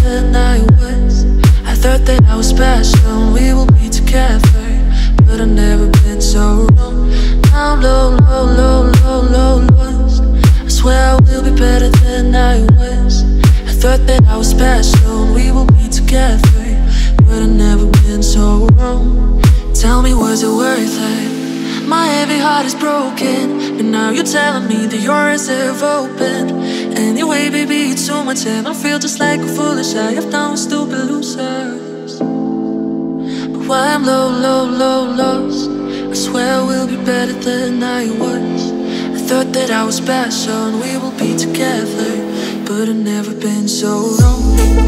than I was. I thought that I was special, we will be together, but I've never been so wrong. Now I'm low, low, low, low, low, lost. I swear I will be better than I was. I thought that I was special, we will be together, but I've never been so wrong. Tell me, was it worth it? My heavy heart is broken, but now you're telling me that yours have opened. Anyway, baby, it's too much and I feel just like a foolish. I have done with stupid losers. But why I'm low, low, low, lost. I swear I will be better than I was. I thought that I was special and we will be together, but I've never been so wrong.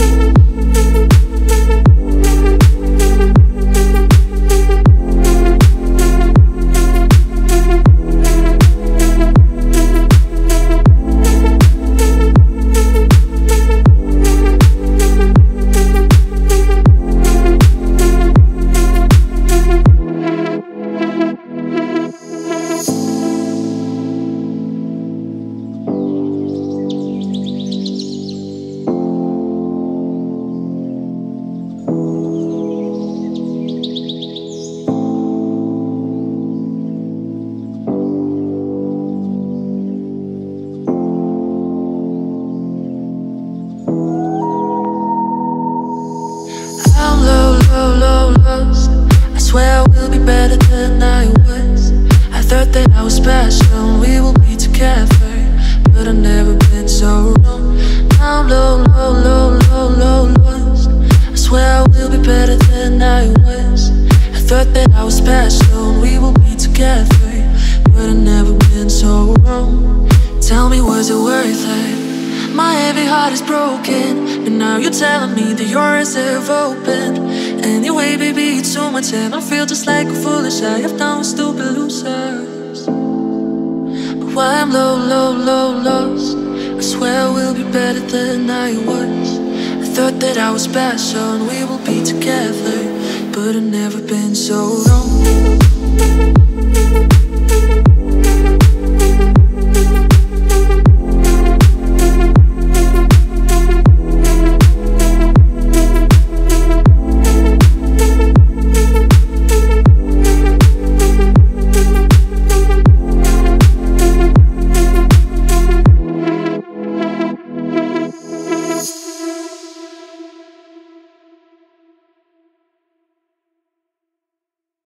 And I feel just like a foolish. I have done with stupid losers. But why I'm low, low, low, lost. I swear I will be better than I was. I thought that I was special and we will be together, but I've never been so wrong.